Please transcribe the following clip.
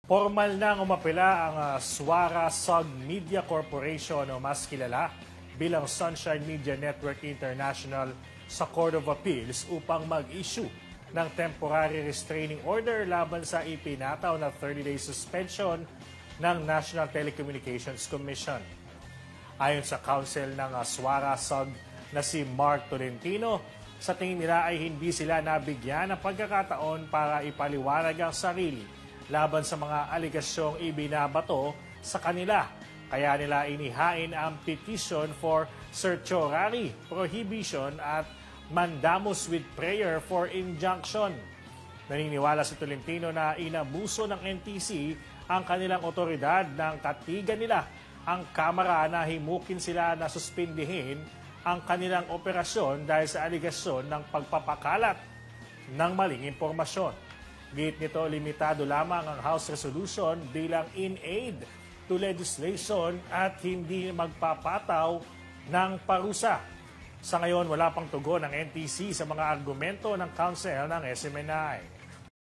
Formal nang umapela ang Suara Sog Media Corporation o mas kilala bilang Sunshine Media Network International sa Court of Appeals upang mag-issue ng temporary restraining order laban sa ipinataw na 30-day suspension ng National Telecommunications Commission. Ayon sa counsel ng Suara Sog na si Mark Tolentino, sa tingin nila ay hindi sila nabigyan ng pagkakataon para ipaliwanag ang sarili laban sa mga aligasyong ibinabato sa kanila. Kaya nila inihain ang petition for certiorari prohibition at mandamus with prayer for injunction. Naniniwala si Tolentino na inabuso ng NTC ang kanilang otoridad ng katigan nila ang Kamara na himukin sila na suspindihin ang kanilang operasyon dahil sa aligasyon ng pagpapakalat ng maling impormasyon. Git nito, limitado lamang ang House Resolution bilang in aid to legislation at hindi magpapataw ng parusa. Sa ngayon, wala pang tugon ng NTC sa mga argumento ng counsel ng SMNI.